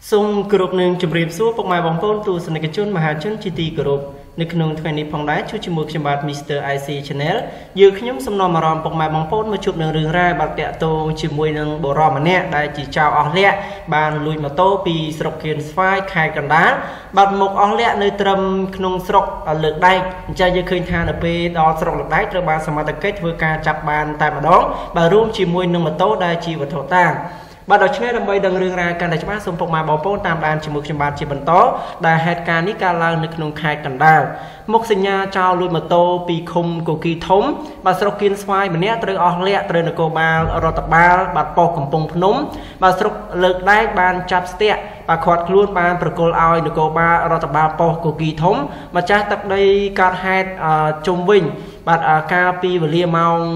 សូមគោរពនឹងជម្រាបសួរពុកម៉ែបងប្អូនទស្សនិកជនមហាជនជាទីគោរពនៅក្នុងថ្ងៃនេះផងដែរជួបជាមួយខ្ញុំបាទ Mr. IC Channel យើងខ្ញុំសំណូមអារម្មណ៍ពុកម៉ែបងប្អូនមកជួបនឹងរឿងរ៉ាវបាទតាក់ទងជាមួយនឹងបុរសម្នាក់ដែលជាចៅអស់លក្ខបានលួចម៉ូតូពីស្រុកគៀនស្វាយខេត្តកណ្ដាលបាទមកអស់លក្ខនៅត្រឹមក្នុងស្រុកលើកដែកអញ្ចឹងយើងឃើញថានៅពេលដល់ស្រុកលើកដែកត្រូវបានសមត្ថកិច្ចធ្វើការចាប់បានតែម្ដងបាទរួមជាមួយនឹងម៉ូតូដែលជាវត្ថុតាងបាទដល់ឆ្ងាយដើម្បីដឹងរឿងរ៉ាវកាន់តែច្បាស់សូមពុកម៉ែបងប្អូនតាមដានជាមួយខ្ញុំបាទជាបន្តដែលហេតុការណ៍នេះកើតឡើងនៅក្នុងខេត្តកណ្ដាលមុខសញ្ញាចោលលួចម៉ូតូពីឃុំគូគីធំបាទស្រុកគៀនស្វាយម្នាក់ត្រូវអស់លក្ខត្រូវនគរបាលរដ្ឋបាលបាទប៉ុស្តិ៍កំពង់ភ្នំបាទស្រុកលើកដែកបានចាប់ស្ទាក់បាទខាត់ខ្លួនបានប្រគល់ឲ្យនគរបាលរដ្ឋបាលប៉ុស្តិ៍គូគីធំម្ចាស់ទឹកដីកើតហេតុជុំវិញបាទកាលពីវេលាម៉ោង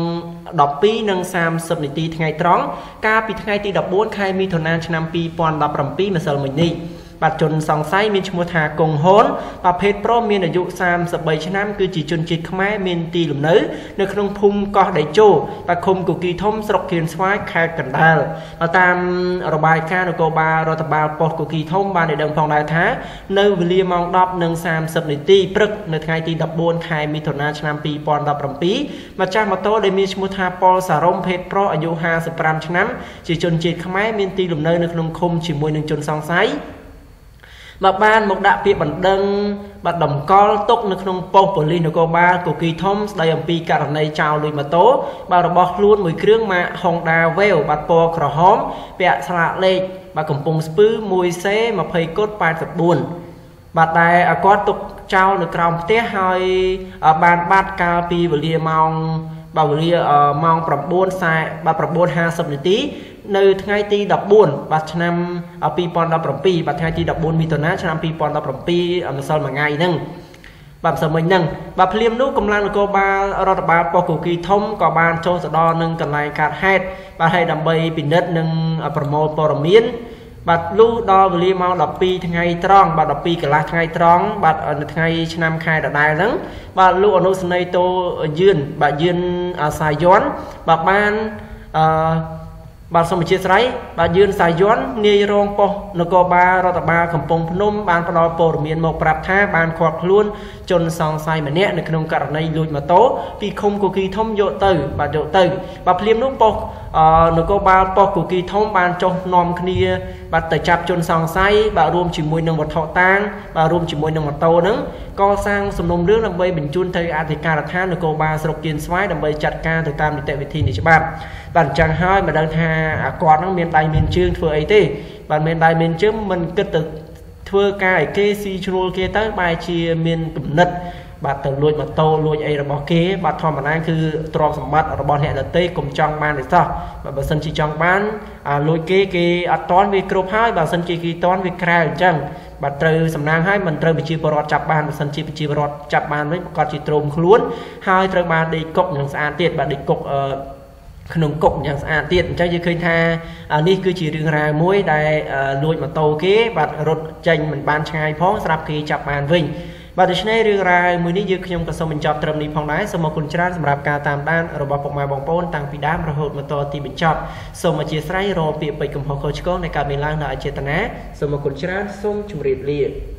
12:30 នាទីថ្ងៃត្រង់កាលពីថ្ងៃទី14ខែមិថុនាឆ្នាំ2017ម្សិលមិញនេះបាទជនសង្ស័យមានឈ្មោះថាកុងហ៊ុនបាទភេទប្រុសមានអាយុ33ឆ្នាំគឺជាជនជាតិខ្មែរមានទីលំនៅនៅក្នុងភូមិកោះដេជោបាទឃុំគូគីធំស្រុកគៀនស្វាយខេត្តកណ្ដាលតាមរបាយការណ៍នគរបាលរដ្ឋបាលប៉ុស្តិ៍គូគីធំបានឲ្យដឹងផងដែរថានៅវេលាម៉ោង10:30 នាទីព្រឹកនៅថ្ងៃទី14ខែមិថុនាឆ្នាំ2017ម្ចាស់ម៉ូតូដែលមានឈ្មោះថាប៉ុលសារ៉ុំភេទប្រុសអាយុ55ឆ្នាំជាជនជាតិខ្មែរមានទីលំនៅនៅក្នុងឃុំជាមួយនឹងជនសង្ស័យបាទបានមកដាក់ពាក្យបណ្ដឹងបាទតម្កល់ទុកនៅក្នុងប៉ុស្តិ៍ប៉ូលីសនគរបាលគូគីធំស្ដីអំពីករណីចោរលួចម៉ូតូបាទរបស់ខ្លួនមួយគ្រឿងម៉ាក Honda Wave បាទពណ៌ក្រហមពាក់ស្លាកលេខបាទកំពង់ស្ពឺ 1C 20 គុត 84បាទដែលគាត់ទុកចោលនៅក្រោមផ្ទះហើយបានបាត់កាលពីវេលាម៉ោងបាទវេលាម៉ោង9:50 នាទីនៅថ្ងៃទី14បាទឆ្នាំ2017បាទថ្ងៃទី14មិថុនាឆ្នាំ2017ម្សិលមួយថ្ងៃហ្នឹងបាទម្សិលមិញហ្នឹងបាទភ្លាមនោះកម្លាំងនគរបាលរដ្ឋបាលប៉ុស្តិ៍គូគីធំក៏បានចូលទៅដល់នឹងកន្លែងកើតហេតុបាទហើយដើម្បីពិនិត្យនិងប្រមូលព័ត៌មានបាទលុះដល់វេលាម៉ោង12ថ្ងៃត្រង់បាទ12កន្លះថ្ងៃត្រង់បាទនៅថ្ងៃឆ្នាំខែដដែលហ្នឹងបាទលោកអនុសេនីយ៍តូយឿនបាទយឿនសាយ័នបាទបានបាទសូមអធិស្ឋានបាទយឿនសាយ័ននាយរងប៉ុស្តិ៍នគរបាលរដ្ឋបាលកំពង់ភ្នំបានផ្ដល់ព័ត៌មានមកប្រាប់ថាបានឃាត់ខ្លួនជនសង្ស័យម្នាក់នៅក្នុងករណីលួចម៉ូតូពីឃុំគូគីធំយកទៅបាទភ្លាមនោះប៉ុស្តិ៍នគរបាលប៉ុស្តិ៍គូគីធំបានចុះនាំគ្នាបាទទៅចាប់ជនសង្ស័យបាទរួមជាមួយនឹងវត្ថុតាងបាទរួមជាមួយនឹងម៉ូតូហ្នឹងកសាងសំណុំរឿងដើម្បីបញ្ជូនទៅអធិការដ្ឋាននគរបាលស្រុកគៀនស្វាយដើម្បីចាត់ការទៅតាមនីតិវិធីនៃច្បាប់បាទអញ្ចឹងហើយមិនដឹងថាគាត់ហ្នឹងមានដៃមានជើងធ្វើអីទេបាទមានដៃមានជើងមិនគិតទៅធ្វើការឲ្យគេស៊ីឈ្នួលគេទៅបែរជាមានគំនិតបាទទៅលួចម៉ូតូលួចអីរបស់គេបាទធម្មតាគឺទ្រព្យសម្បត្តិរបស់អ្នកដទៃកុំចង់បានទេសោះបាទបើសិនជាចង់បានលួចគេអត់តន់វាគ្រប់ហើយបើសិនជាគេតន់វាក្រៅអញ្ចឹងបាទត្រូវសំណាងឲ្យមិនត្រូវប្រជាពលរដ្ឋចាប់បានបើសិនជាប្រជាពលរដ្ឋចាប់បានវិញប្រកាសជាទ្រោមខ្លួនហើយត្រូវបានដេកគុកយ៉ាងស្អាតទៀតបាទដេកគុកក្នុងគុកយ៉ាងស្អាតទៀតអញ្ចឹងយើងឃើញថានេះគឺជារឿងរ៉ាវមួយដែលលួចម៉ូតូគេបាទរត់ចេញមិនបានឆ្ងាយផងស្រាប់គេចាប់បានវិញបាទដូច្នេះរឿងរ៉ាវមួយនេះយើងខ្ញុំក៏សូមបញ្ចប់ត្រឹមនេះផងដែរសូមអរគុណច្រើនសម្រាប់ការតាមដានរបស់ពុកម៉ែបងប្អូនតាំងពីដើមរហូតមកដល់ទីបញ្ចប់សូមអធិស្ឋានរកពាក្យពេចន៍កំហុសខុសឆ្គងនៃការមានឡើងដោយអចេតនាសូមអរគុណច្រើនសូមជម្រាបលា